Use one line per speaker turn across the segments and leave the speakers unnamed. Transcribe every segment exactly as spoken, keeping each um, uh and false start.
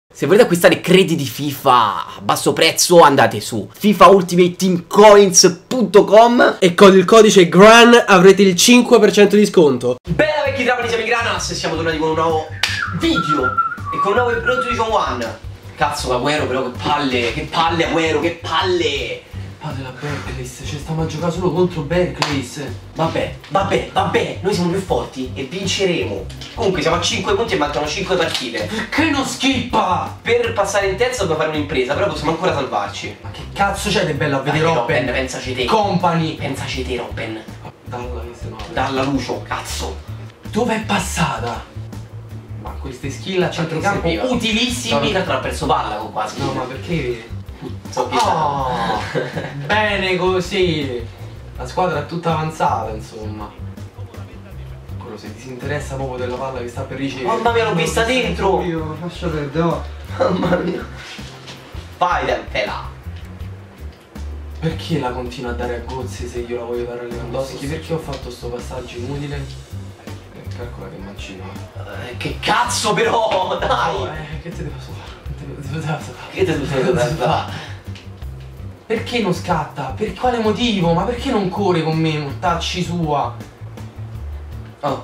Se volete acquistare crediti FIFA a basso prezzo andate su FIFA Ultimate Team Coins punto com
e con il codice GRAN avrete il cinque per cento di sconto.
Bella vecchi trapani, siamo i Granas e siamo tornati con un nuovo video e con un nuovo Pro Division uno. Cazzo Agüero però che palle, che palle Agüero, che palle.
Padre la Berkeley, ci stiamo a giocare solo contro Berkeley.
Vabbè, vabbè, vabbè, noi siamo più forti e vinceremo. Comunque siamo a cinque punti e mancano cinque partite.
Perché non skippa?
Per passare in terza dobbiamo fare un'impresa, però possiamo ancora salvarci.
Ma che cazzo c'è di bello a vedere Robben?
Pensaci te.
Company.
Pensaci te Robben.
Dalla che se no.
Dalla Lucio, cazzo.
Dove è passata? Ma queste skill a centrocampo utilissimi.
No, non ha perso palla con quasi.
No, ma perché?
Oh,
bene così. La squadra è tutta avanzata, insomma. Quello se ti si interessa proprio della palla che sta per ricevere.
Mamma mia, l'ho vista dentro.
Io lascia perdere, oh.
Mamma mia. Vai là.
Perché la continua a dare a Gozzi se io la voglio dare a Lewandowski? Perché ho fatto sto passaggio inutile? Eh, calcola che mancino.
Eh, che cazzo però, dai.
Oh, eh, che te ne posso fare?
Che te devo fare?
Perché non scatta? Per quale motivo? Ma perché non corre con me, mortacci sua?
Oh.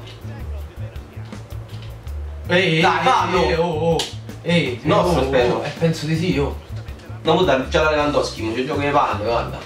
Ehi,
dai, fallo!
Ehi, oh, oh. Ehi,
nostro,
oh,
spero.
Oh, eh, penso di sì, oh.
No, guarda, già la Lewandowski, ma ci gioca le palle, guarda.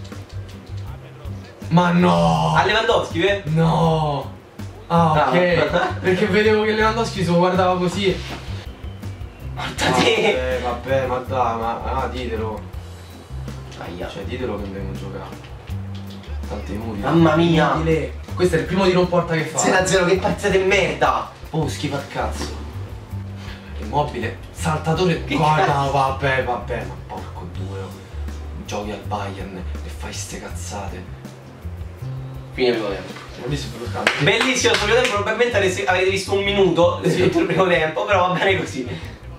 Ma no!
A Lewandowski, vedi?
No! Ah, ok. No. Perché vedevo che Lewandowski se lo guardava così.
Guarda te!
Vabbè, vabbè, ma dai, ma ah, ditelo.
Aia.
Cioè, ditelo che dobbiamo giocare. Tanto inutile.
Mamma mia!
Inutile. Questo è il primo di non porta che fa.
zero a zero, che partita di merda!
Oh, schifo al cazzo. Immobile, saltatore.
Che
Guarda,
cazzo?
vabbè, vabbè, ma porco due. Giochi al Bayern e fai ste cazzate.
Fine primo tempo.
Bellissimo,
bellissimo, sul primo tempo probabilmente avete visto un minuto sì. Tutto il primo tempo, però va bene così.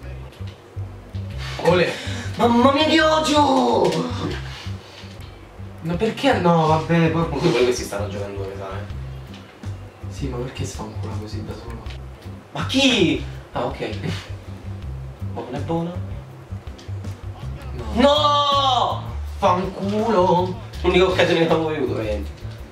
Olè.
Mamma mia che odio!
Ma perché no, vabbè, poi.
Comunque quelli che si stanno giocando due, sai?
Sì, ma perché si fa ancora così da solo?
Ma chi? Ah, ok. Buona è buona.
No!
No!
Fanculo!
L'unica occasione che avevo avuto, veramente.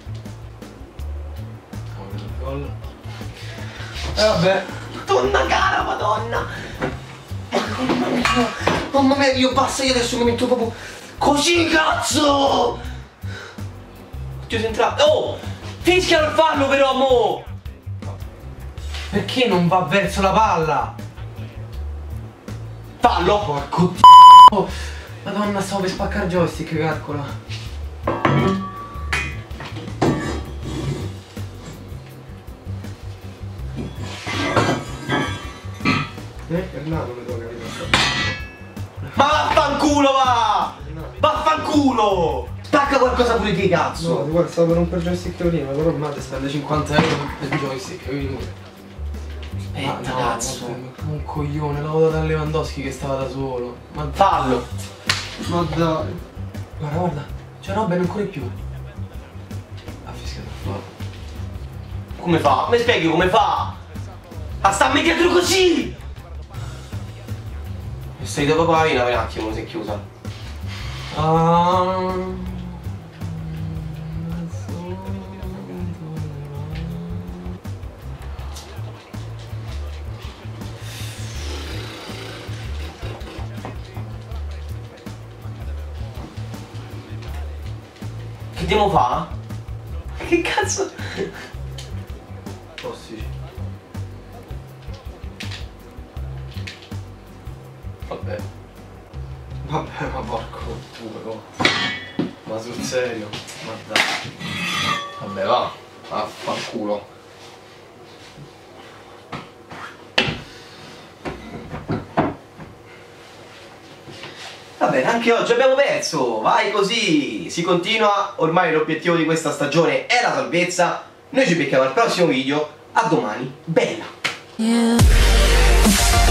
Gol. E eh, vabbè.
Madonna cara, madonna! Mamma mia! Mamma mia, io basta, io adesso mi metto proprio così, cazzo! Oddio, sei entrato. Oh! Fischiano il fallo però, mo!
Perché non va verso la palla?
Fallo!
Porco oh, madonna, stavo per spaccare joystick, calcola. Eh, Fernando mi tocca di
ma vaffanculo va! Vaffanculo! Spacca qualcosa pure di cazzo!
No, guarda, stavo per rompere il joystick prima, però ormai spende cinquanta euro per il joystick, quindi.
Aspetta,
no,
cazzo!
Vabbè, un coglione, l'avevo dato a Lewandowski che stava da solo. Ma
fallo!
Ma dai! Guarda, guarda, c'è Robben non corre più. Ha fischiato il fallo.
Come fa? Mi spieghi come fa? Ah, sta dietro così! È salito proprio la vena per un attimo, si è chiusa.
Ah.
Che devo fare? Che cazzo?
Tossici.
Vabbè.
Vabbè, ma porco due, ma sul serio? Ma dai.
Vabbè, va. Vaffanculo. Va bene, anche oggi abbiamo perso. Vai così. Si continua. Ormai l'obiettivo di questa stagione è la salvezza. Noi ci becchiamo al prossimo video. A domani. Bella.
Yeah.